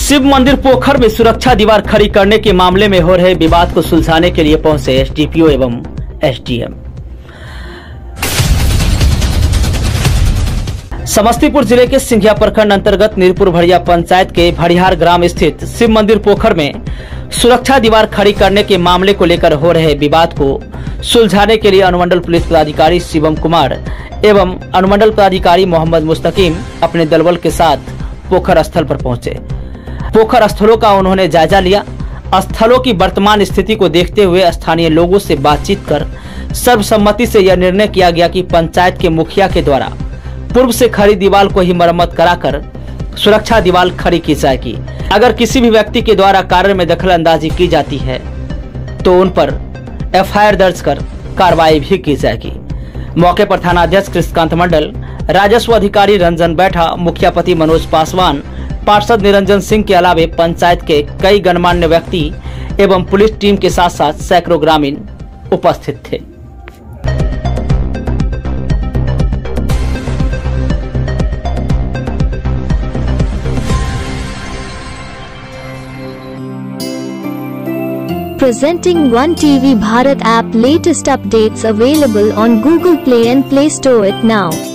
शिव मंदिर पोखर में सुरक्षा दीवार खड़ी करने के मामले में हो रहे विवाद को सुलझाने के लिए पहुंचे एसडीपीओ एवं एसडीएम। समस्तीपुर जिले के सिंघिया प्रखंड अंतर्गत नीरपुर भड़िया पंचायत के भड़ियार ग्राम स्थित शिव मंदिर पोखर में सुरक्षा दीवार खड़ी करने के मामले को लेकर हो रहे विवाद को सुलझाने के लिए अनुमंडल पुलिस पदाधिकारी शिवम कुमार एवं अनुमंडल पदाधिकारी मोहम्मद मुस्तकीम अपने दलबल के साथ पोखर स्थल पर पहुंचे। पोखर स्थलों का उन्होंने जायजा लिया। स्थलों की वर्तमान स्थिति को देखते हुए स्थानीय लोगों से बातचीत कर सर्वसम्मति से यह निर्णय किया गया कि पंचायत के मुखिया के द्वारा पूर्व से खड़ी दीवार को ही मरम्मत कराकर सुरक्षा दीवार खड़ी की जाएगी। अगर किसी भी व्यक्ति के द्वारा कार्य में दखल अंदाजी की जाती है तो उन पर एफआईआर दर्ज कर कार्रवाई भी की जाएगी। मौके पर थानाध्यक्ष कृष्णकांत मंडल, राजस्व अधिकारी रंजन बैठा, मुखिया पति मनोज पासवान, पार्षद निरंजन सिंह के अलावे पंचायत के कई गणमान्य व्यक्ति एवं पुलिस टीम के साथ साथ सैकड़ों ग्रामीण उपस्थित थे। Presenting One TV Bharat app, latest updates available on Google Play and Play Store it now.